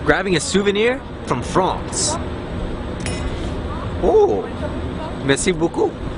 grabbing a souvenir from France. Oh, merci beaucoup.